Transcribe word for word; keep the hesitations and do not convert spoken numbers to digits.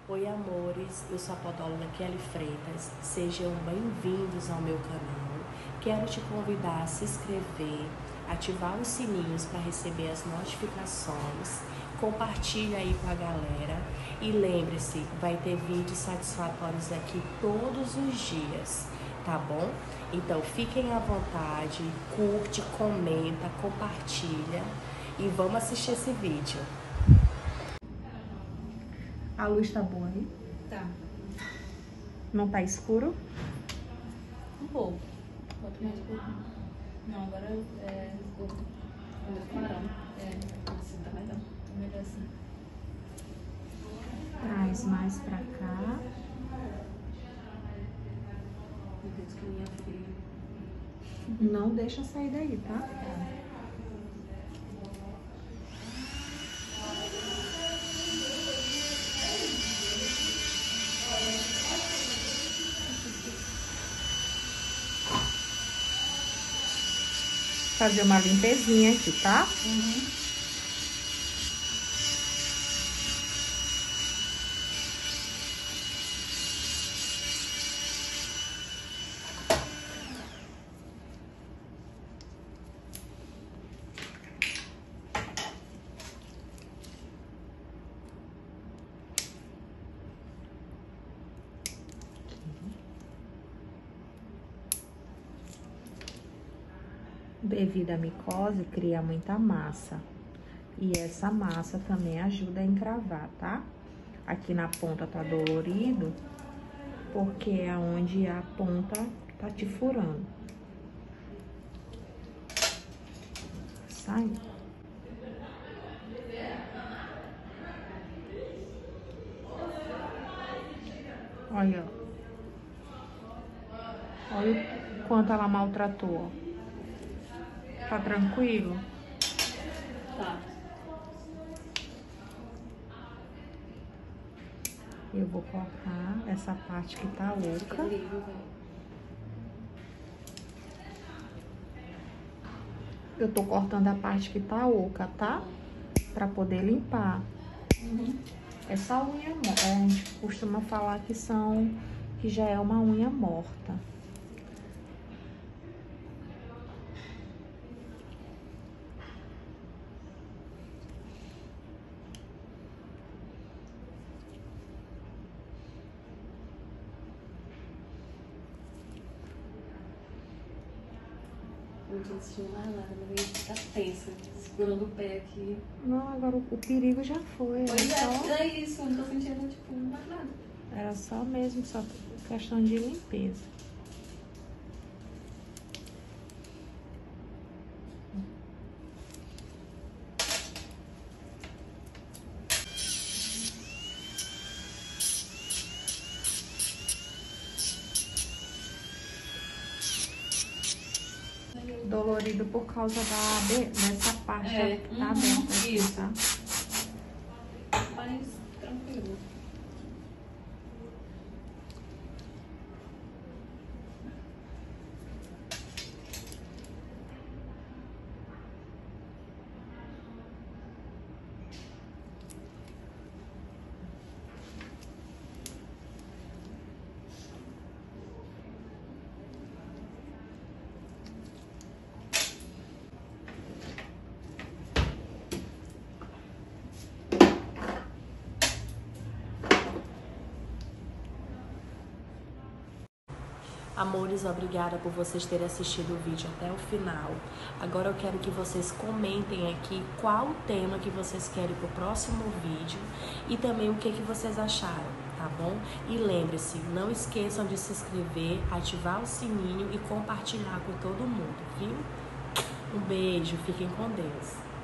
Oi, amores, eu sou a podóloga Kelly Freitas, sejam bem-vindos ao meu canal. Quero te convidar a se inscrever, ativar os sininhos para receber as notificações, compartilha aí com a galera e lembre-se, vai ter vídeos satisfatórios aqui todos os dias, tá bom? Então fiquem à vontade, curte, comenta, compartilha e vamos assistir esse vídeo. A luz tá boa aí? Tá. Não tá escuro? Um pouco. Bota mais um pouquinho. Não, agora é o meu clarão. É, assim tá melhor. Tá melhor assim. Traz mais pra cá. Não deixa sair daí, tá? Fazer uma limpezinha aqui, tá? Uhum. Devido à micose, cria muita massa. E essa massa também ajuda a encravar, tá? Aqui na ponta tá dolorido, porque é onde a ponta tá te furando. Sai. Olha. Olha o quanto ela maltratou. Tá tranquilo? Tá. Eu vou cortar essa parte que tá oca. Eu tô cortando a parte que tá oca, tá? Pra poder limpar. Uhum. Essa unha, a gente costuma falar que são, que já é uma unha morta. Eu não tô sentindo mais nada, mas a gente tá tensa, segurando o pé aqui. Não, agora o, o perigo já foi. Era Pois só, é, é isso, eu não tô sentindo, tipo, mais nada. era só mesmo, só questão de limpeza. Dolorido por causa da, de, dessa parte É, que tá uhum, aberta aqui, isso. tá? Mas tranquilo. Amores, obrigada por vocês terem assistido o vídeo até o final. Agora eu quero que vocês comentem aqui qual o tema que vocês querem para o próximo vídeo e também o que, que vocês acharam, tá bom? E lembre-se, não esqueçam de se inscrever, ativar o sininho e compartilhar com todo mundo, viu? Um beijo, fiquem com Deus.